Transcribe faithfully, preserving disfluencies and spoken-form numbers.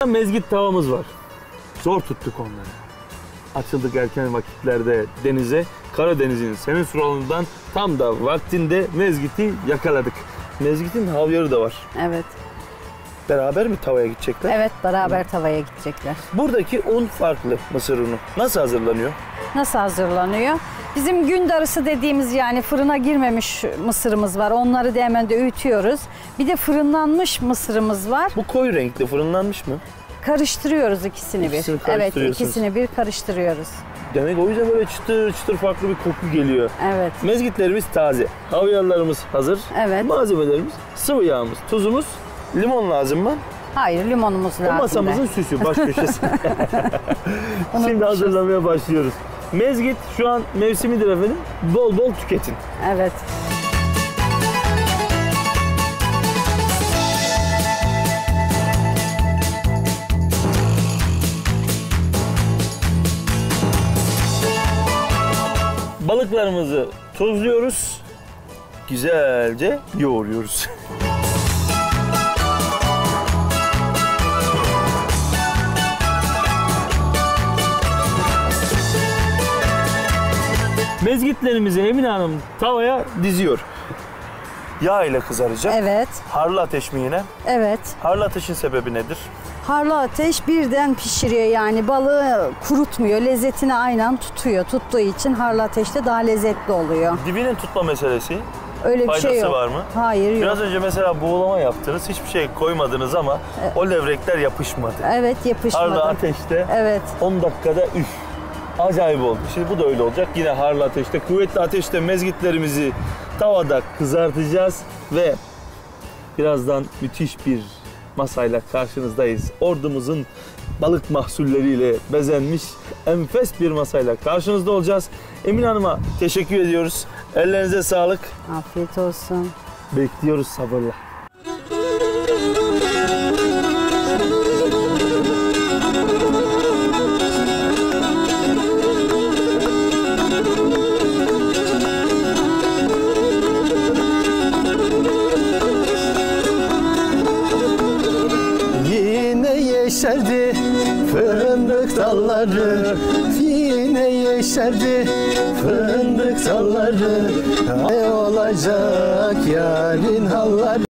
Mezgit tavamız var. Zor tuttuk onları. Açıldık erken vakitlerde denize. Karadeniz'in senin sularından tam da vaktinde mezgiti yakaladık. Mezgitin havyarı da var. Evet. Beraber mi tavaya gidecekler? Evet, beraber Hı. tavaya gidecekler. Buradaki un farklı, mısır unu. Nasıl hazırlanıyor? Nasıl hazırlanıyor? Bizim gün darısı dediğimiz, yani fırına girmemiş mısırımız var. Onları da hemen de öğütüyoruz. Bir de fırınlanmış mısırımız var. Bu koyu renkli fırınlanmış mı? Karıştırıyoruz ikisini, İkisini bir. Evet, ikisini bir karıştırıyoruz. Demek o yüzden böyle çıtır çıtır farklı bir koku geliyor. Evet. Mezgitlerimiz taze. Havyarlarımız hazır. Evet. Malzemelerimiz sıvı yağımız, tuzumuz, limon lazım mı? Hayır, limonumuz lazım. Bu masamızın de. süsü, baş köşesi. Şimdi hazırlamaya başlıyoruz. Mezgit şu an mevsimidir efendim. Bol bol tüketin. Evet. Balıklarımızı tuzluyoruz. Güzelce yoğuruyoruz. Mezgitlerimizi Emine Hanım tavaya diziyor. Yağ ile kızaracak. Evet. Harlı ateş mi yine? Evet. Harlı ateşin sebebi nedir? Harlı ateş birden pişiriyor, yani balığı kurutmuyor, lezzetini aynen tutuyor. Tuttuğu için harlı ateşte daha lezzetli oluyor. Dibinin tutma meselesi. Öyle bir faydası şey yok. var mı? Hayır, yok. Biraz önce mesela buğulama yaptınız, hiçbir şey koymadınız ama evet. O levrekler yapışmadı. Evet, yapışmadı. Harlı ateşte evet. on dakikada üf. Acayip oldu. Şimdi bu da öyle olacak. Yine harlı ateşte, kuvvetli ateşte mezgitlerimizi tavada kızartacağız ve birazdan müthiş bir masayla karşınızdayız. Ordumuzun balık mahsulleriyle bezenmiş enfes bir masayla karşınızda olacağız. Emine Hanım'a teşekkür ediyoruz. Ellerinize sağlık. Afiyet olsun. Bekliyoruz sabırla. Yeşerdi fındık dalları, yine yeşerdi fındık dalları. Ne olacak yarın halları,